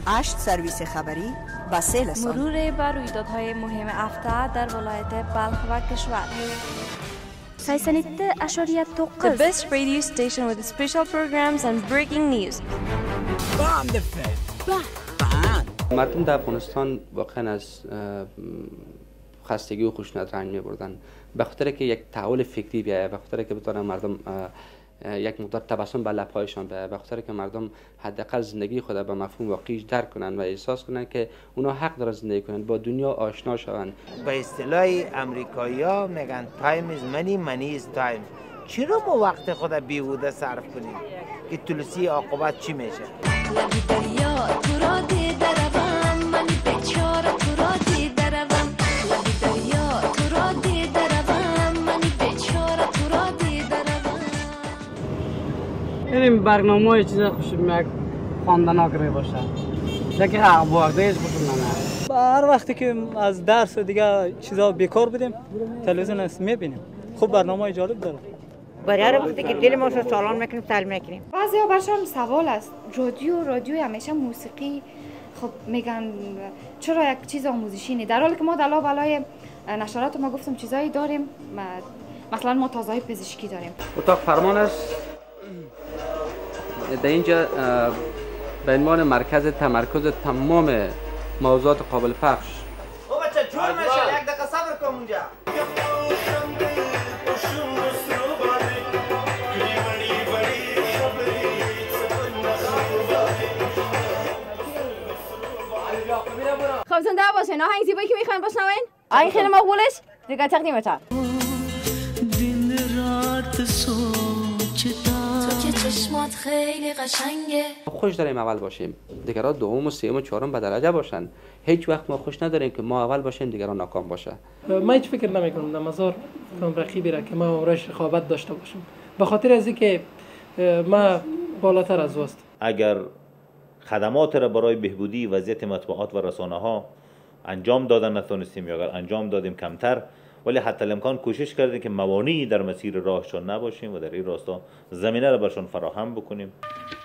8 سرویس خبری و 3 لسان. مرور بر رویدادهای مهم هفته در ولایت بلخ و کشور. 93.9 The best radio station with special programs and breaking news. مردم در افغانستان واقعا از خستگی و خشونت رنج می‌بردن، به خاطر که یک تحول فکری بیاید، به خاطر که بتونن مردم یک مقدار تبسم به لب‌هایشان بیاید، به خاطر که مردم حداقل زندگی خود به مفهوم واقعیش درک کنند و احساس کنند که اونا حق دارن زندگی کنند، با دنیا آشنا شوند. به اصطلاح امریکایی‌ها میگن تایم از منی، منی از تایم. چرا ما وقت خود بیهوده صرف کنیم که تلسی عاقبت چی میشه؟ این برنامه چیز خوشم میاد خواندن کاری باشه که اخباردهش بکنن. هر وقتی که از درس و دیگه چیزا بیکار بودیم تلویزیون است میبینیم. خوب برنامه جالب داره. برای هر وقتی که دل ما رو سالان میکنیم تعلیم میکنیم. بعضیا برشان سوال است رادیو همیشه موسیقی خب میگن چرا یک چیز آموزشی نه، در حالی که ما در بالای نشرات ما گفتم چیزایی داریم، مثلا ما تازه‌های پزشکی داریم. اتاق فرمان است در اینجا به عنوان مرکز تمرکز تمام موضوعات قابل پخش. او بچه جور میشه، یک دقیقه صبر کن اونجا. خب زنده باشین. آهنگ زیبایی که میخواین بشنوین آهنگ خیلی مقبولش دیگه تقدیم تا دین رات تو که چشمات خیلی قشنگه. خوش داریم اول باشیم، دیگران دوم و سوم و چهارم به درجه باشن. هیچ وقت ما خوش نداریم که ما اول باشیم دیگران ناکام باشه. من هیچ فکر نمیکنم در مزار کنم رقیبی را که ما اونش رقابت داشته باشیم، به خاطر از اینکه ما بالاتر از اوست. اگر خدمات را برای بهبودی وضعیت مطبوعات و رسانه ها انجام دادن نتونستیم یا اگر انجام دادیم کمتر، ولی حتی الامکان کوشش کردیم که موانعی در مسیر راهشان نباشیم و در این راستا زمینه را برشان فراهم بکنیم.